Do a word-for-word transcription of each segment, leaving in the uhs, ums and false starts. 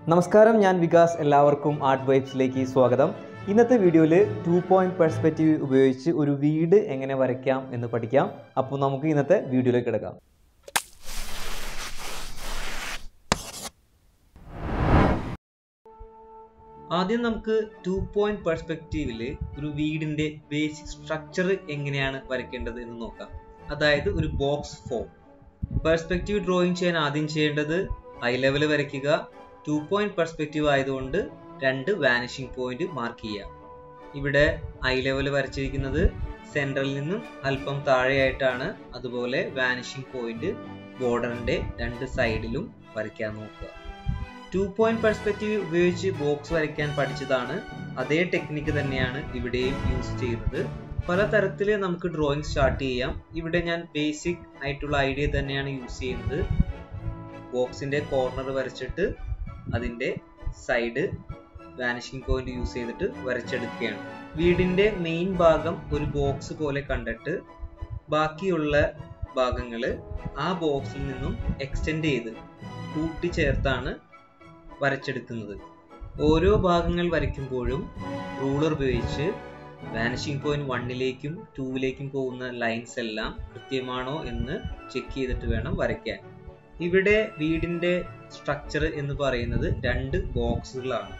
നമസ്കാരം, ഞാൻ വികാസ്. എല്ലാവർക്കും ആർട്ട് വൈബ്സിലേക്ക് സ്വാഗതം. ഇന്നത്തെ വീഡിയോയിൽ ടു പോയിന്റ് പെർസ്പെക്റ്റീവ് ഉപയോഗിച്ച് ഒരു വീട് എങ്ങനെ വരയ്ക്കാം എന്ന് പഠിക്കാം. അപ്പോൾ നമുക്ക് ഇന്നത്തെ വീഡിയോയിലേക്ക് കിടക്കാം. ആദ്യം നമുക്ക് ടു പോയിന്റ് പെർസ്പെക്റ്റീവിൽ ഒരു വീടിൻ്റെ ബേസിക് സ്ട്രക്ചർ എങ്ങനെയാണ് വരയ്ക്കേണ്ടത് എന്ന് നോക്കാം. അതായത് ഒരു ബോക്സ് ഫോം. പെർസ്പെക്റ്റീവ് ഡ്രോയിങ് ചെയ്യാൻ ആദ്യം ചെയ്യേണ്ടത് ഐ ലെവൽ വരയ്ക്കുക. ടു പോയിന്റ് പെർസ്പെക്റ്റീവ് ആയതുകൊണ്ട് രണ്ട് വാനിഷിംഗ് പോയിന്റ് മാർക്ക് ചെയ്യാം. ഇവിടെ ഐ ലെവൽ വരച്ചിരിക്കുന്നത് സെൻട്രലിൽ നിന്നും അല്പം താഴെയായിട്ടാണ്. അതുപോലെ വാനിഷിംഗ് പോയിന്റ് ബോർഡറിന്റെ രണ്ട് സൈഡിലും വരയ്ക്കാൻ നോക്കുക. ടു പോയിന്റ് പെർസ്പെക്റ്റീവ് ഉപയോഗിച്ച് ബോക്സ് വരയ്ക്കാൻ പഠിച്ചതാണ്. അതേ ടെക്നിക്ക് തന്നെയാണ് ഇവിടെയും യൂസ് ചെയ്യുന്നത്. പലതരത്തിൽ നമുക്ക് ഡ്രോയിങ് സ്റ്റാർട്ട് ചെയ്യാം. ഇവിടെ ഞാൻ ബേസിക് ആയിട്ടുള്ള ഐഡിയ തന്നെയാണ് യൂസ് ചെയ്യുന്നത്. ബോക്സിന്റെ കോർണർ വരച്ചിട്ട് അതിൻ്റെ സൈഡ് വാനിഷിംഗ് പോയിന്റ് യൂസ് ചെയ്തിട്ട് വരച്ചെടുക്കുകയാണ്. വീടിന്റെ മെയിൻ ഭാഗം ഒരു ബോക്സ് പോലെ കണ്ടിട്ട് ബാക്കിയുള്ള ഭാഗങ്ങൾ ആ ബോക്സിൽ നിന്നും എക്സ്റ്റെൻഡ് ചെയ്ത് കൂട്ടിച്ചേർത്താണ് വരച്ചെടുക്കുന്നത്. ഓരോ ഭാഗങ്ങൾ വരയ്ക്കുമ്പോഴും റൂളർ ഉപയോഗിച്ച് വാനിഷിംഗ് പോയിന്റ് വണ്ണിലേക്കും ടൂവിലേക്കും പോകുന്ന ലൈൻസ് എല്ലാം കൃത്യമാണോ എന്ന് ചെക്ക് ചെയ്തിട്ട് വേണം വരയ്ക്കാൻ. ഇവിടെ വീടിന്റെ സ്ട്രക്ചർ എന്ന് പറയുന്നത് രണ്ട് ബോക്സുകളാണ്.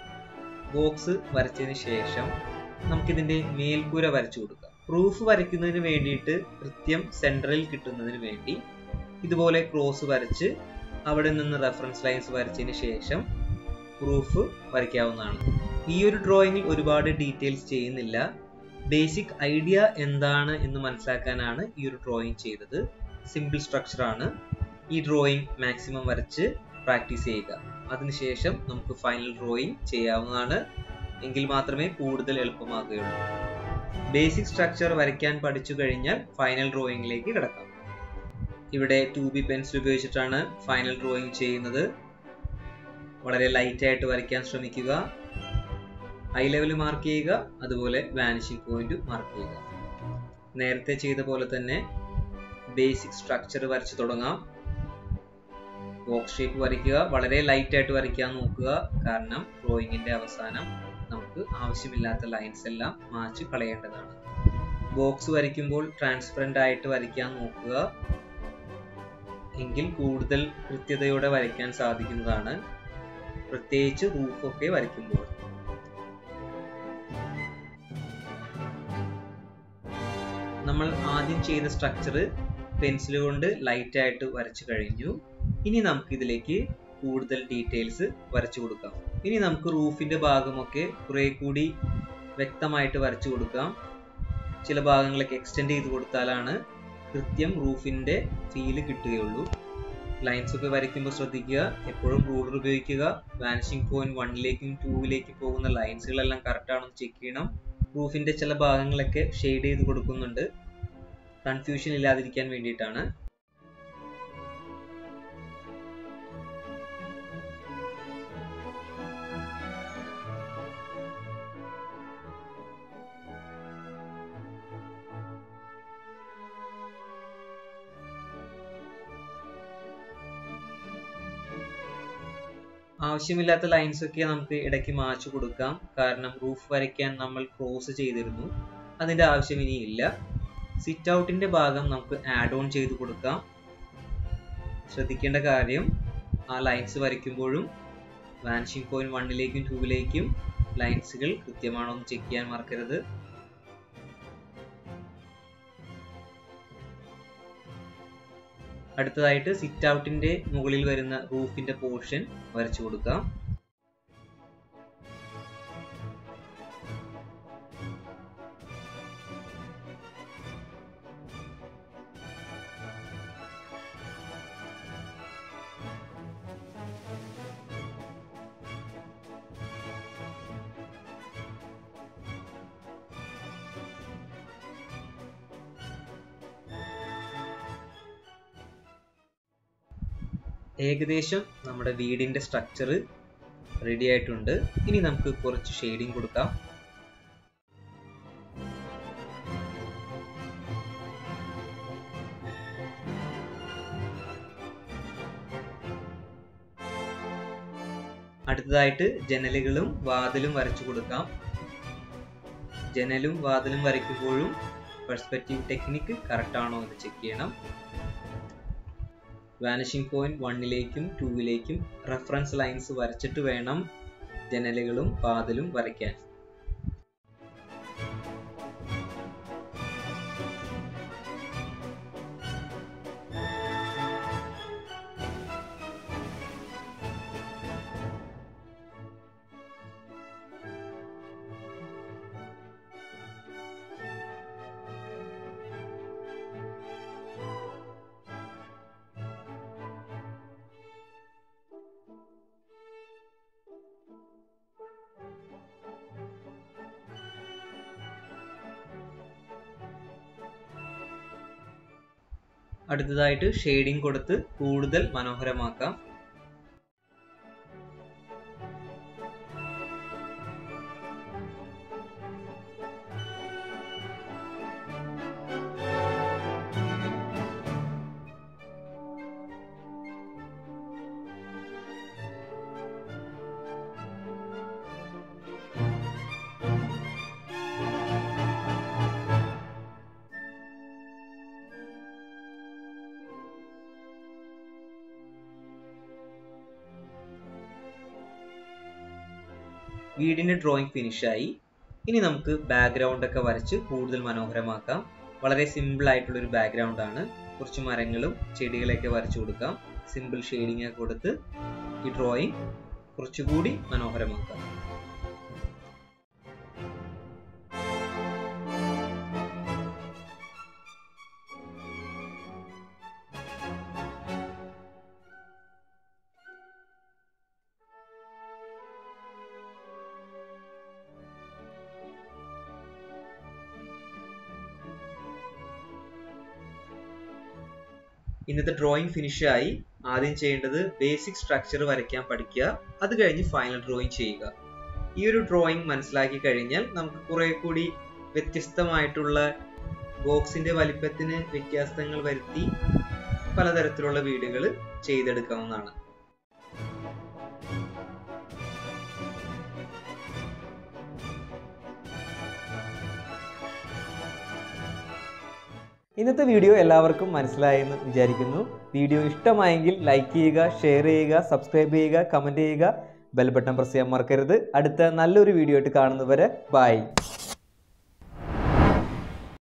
ബോക്സ് വരച്ചതിന് ശേഷം നമുക്കിതിന്റെ മേൽക്കൂര വരച്ചു കൊടുക്കാം. റൂഫ് വരയ്ക്കുന്നതിന് വേണ്ടിയിട്ട് കൃത്യം സെൻട്രലിൽ കിട്ടുന്നതിന് വേണ്ടി ഇതുപോലെ ക്രോസ് വരച്ച് അവിടെ നിന്ന് റെഫറൻസ് ലൈൻസ് വരച്ചതിന് ശേഷം റൂഫ് വരയ്ക്കാവുന്നതാണ്. ഈ ഒരു ഡ്രോയിങ്ങിൽ ഒരുപാട് ഡീറ്റെയിൽസ് ചെയ്യുന്നില്ല. ബേസിക് ഐഡിയ എന്താണ് എന്ന് മനസ്സിലാക്കാനാണ് ഈ ഒരു ഡ്രോയിങ് ചെയ്തത്. സിമ്പിൾ സ്ട്രക്ചർ ആണ്. ഈ ഡ്രോയിങ് മാക്സിമം വരച്ച് പ്രാക്ടീസ് ചെയ്യുക. അതിനുശേഷം നമുക്ക് ഫൈനൽ ഡ്രോയിങ് ചെയ്യാവുന്നതാണ്. എങ്കിൽ മാത്രമേ കൂടുതൽ എളുപ്പമാകുകയുള്ളൂ. ബേസിക് സ്ട്രക്ചർ വരയ്ക്കാൻ പഠിച്ചു കഴിഞ്ഞാൽ ഫൈനൽ ഡ്രോയിങ്ങിലേക്ക് കിടക്കാം. ഇവിടെ ടു ബി പെൻസിൽ ഉപയോഗിച്ചിട്ടാണ് ഫൈനൽ ഡ്രോയിങ് ചെയ്യുന്നത്. വളരെ ലൈറ്റ് ആയിട്ട് വരയ്ക്കാൻ ശ്രമിക്കുക. ഐ ലെവൽ മാർക്ക് ചെയ്യുക. അതുപോലെ വാനിഷിംഗ് പോയിന്റ് മാർക്ക് ചെയ്യുക. നേരത്തെ ചെയ്ത പോലെ തന്നെ ബേസിക് സ്ട്രക്ചർ വരച്ചു തുടങ്ങാം. ബോക്സ് ഷേപ്പ് വരയ്ക്കുക. വളരെ ലൈറ്റ് ആയിട്ട് വരയ്ക്കാൻ നോക്കുക. കാരണം ഡ്രോയിങ്ങിന്റെ അവസാനം നമുക്ക് ആവശ്യമില്ലാത്ത ലൈൻസ് എല്ലാം മായ്ച്ച് കളയേണ്ടതാണ്. ബോക്സ് വരയ്ക്കുമ്പോൾ ട്രാൻസ്പെറന്റ് ആയിട്ട് വരയ്ക്കാൻ നോക്കുക. എങ്കിൽ കൂടുതൽ കൃത്യതയോടെ വരയ്ക്കാൻ സാധിക്കുന്നതാണ്. പ്രത്യേകിച്ച് റൂഫൊക്കെ വരയ്ക്കുമ്പോൾ. നമ്മൾ ആദ്യം ചെയ്ത സ്ട്രക്ചർ പെൻസിൽ കൊണ്ട് ലൈറ്റ് ആയിട്ട് വരച്ചു കഴിഞ്ഞു. ഇനി നമുക്ക് ഇതിലേക്ക് കൂടുതൽ ഡീറ്റെയിൽസ് വരച്ചു കൊടുക്കാം. ഇനി നമുക്ക് റൂഫിന്റെ ഭാഗമൊക്കെ കുറെ കൂടി വ്യക്തമായിട്ട് വരച്ചു കൊടുക്കാം. ചില ഭാഗങ്ങളൊക്കെ എക്സ്റ്റെൻഡ് ചെയ്ത് കൊടുത്താലാണ് കൃത്യം റൂഫിന്റെ ഫീല് കിട്ടുകയുള്ളൂ. ലൈൻസ് ഒക്കെ വരയ്ക്കുമ്പോൾ ശ്രദ്ധിക്കുക. എപ്പോഴും റൂളർ ഉപയോഗിക്കുക. വാനിഷിംഗ് പോയിന്റ് വണ്ണിലേക്കും ടൂവിലേക്കും പോകുന്ന ലൈൻസുകളെല്ലാം കറക്റ്റ് ആണെന്ന് ചെക്ക് ചെയ്യണം. റൂഫിന്റെ ചില ഭാഗങ്ങളൊക്കെ ഷെയ്ഡ് ചെയ്ത് കൊടുക്കുന്നുണ്ട്. കൺഫ്യൂഷൻ ഇല്ലാതിരിക്കാൻ വേണ്ടിയിട്ടാണ്. ആവശ്യമില്ലാത്ത ലൈൻസ് ഒക്കെ നമുക്ക് ഇടയ്ക്ക് മായ്ച്ചു കൊടുക്കാം. കാരണം റൂഫ് വരയ്ക്കാൻ നമ്മൾ ക്രോസ് ചെയ്തിരുന്നു. അതിന്റെ ആവശ്യം ഇനിയില്ല. സിറ്റ് ഔട്ടിന്റെ ഭാഗം നമുക്ക് ആഡ് ഓൺ ചെയ്ത് കൊടുക്കാം. ശ്രദ്ധിക്കേണ്ട കാര്യം, ആ ലൈൻസ് വരയ്ക്കുമ്പോഴും വാനിഷിംഗ് പോയിന്റ് വണ്ണിലേക്കും ടൂവിലേക്കും ലൈൻസുകൾ കൃത്യമാണോ എന്ന് ചെക്ക് ചെയ്യാൻ മറക്കരുത്. അടുത്തതായിട്ട് സിറ്റ് ഔട്ടിന്റെ മുകളിൽ വരുന്ന റൂഫിന്റെ പോർഷൻ വരച്ചു കൊടുക്കാം. ഏകദേശം നമ്മുടെ വീടിന്റെ സ്ട്രക്ചർ റെഡി ആയിട്ടുണ്ട്. ഇനി നമുക്ക് കുറച്ച് ഷെയ്ഡിങ് കൊടുക്കാം. അടുത്തതായിട്ട് ജനലുകളും വാതിലും വരച്ചു കൊടുക്കാം. ജനലും വാതിലും വരയ്ക്കുമ്പോഴും പെർസ്പെക്റ്റീവ് ടെക്നിക്ക് കറക്റ്റ് ആണോ എന്ന് ചെക്ക് ചെയ്യണം. വാനിഷിംഗ് പോയിന്റ് വണ്ണിലേക്കും ടൂവിലേക്കും റെഫറൻസ് ലൈൻസ് വരച്ചിട്ട് വേണം ജനലുകളും വാതിലും വരയ്ക്കാൻ. അടുത്തതായിട്ട് ഷെയ്ഡിംഗ് കൊടുത്ത് കൂടുതൽ മനോഹരമാക്കാം. വീടിന്റെ ഡ്രോയിങ് ഫിനിഷായി. ഇനി നമുക്ക് ബാക്ക്ഗ്രൗണ്ട് ഒക്കെ വരച്ച് കൂടുതൽ മനോഹരമാക്കാം. വളരെ സിമ്പിൾ ആയിട്ടുള്ള ഒരു ബാക്ക്ഗ്രൗണ്ട് ആണ്. കുറച്ച് മരങ്ങളും ചെടികളൊക്കെ വരച്ചു കൊടുക്കാം. സിമ്പിൾ ഷെയ്ഡിംഗ് ഒക്കെ കൊടുത്ത് ഈ ഡ്രോയിങ് കുറച്ചുകൂടി മനോഹരമാക്കാം. ഇന്നത്തെ ഡ്രോയിങ് ഫിനിഷായി. ആദ്യം ചെയ്യേണ്ടത് ബേസിക് സ്ട്രക്ചർ വരയ്ക്കാൻ പഠിക്കുക. അത് കഴിഞ്ഞ് ഫൈനൽ ഡ്രോയിങ് ചെയ്യുക. ഈ ഒരു ഡ്രോയിങ് മനസ്സിലാക്കി കഴിഞ്ഞാൽ നമുക്ക് കുറെ കൂടി വ്യത്യസ്തമായിട്ടുള്ള ബോക്സിന്റെ വലിപ്പത്തിന് വ്യത്യാസങ്ങൾ വരുത്തി പലതരത്തിലുള്ള വീടുകൾ ചെയ്തെടുക്കാവുന്നതാണ്. ഇന്നത്തെ വീഡിയോ എല്ലാവർക്കും മനസ്സിലായെന്ന് വിചാരിക്കുന്നു. വീഡിയോ ഇഷ്ടമായെങ്കിൽ ലൈക്ക് ചെയ്യുക, ഷെയർ ചെയ്യുക, സബ്സ്ക്രൈബ് ചെയ്യുക, കമൻറ്റ് ചെയ്യുക, ബെൽ ബട്ടൺ പ്രസ് ചെയ്യാൻ മറക്കരുത്. അടുത്ത നല്ലൊരു വീഡിയോ ആയിട്ട് കാണുന്നവരെ ബൈ.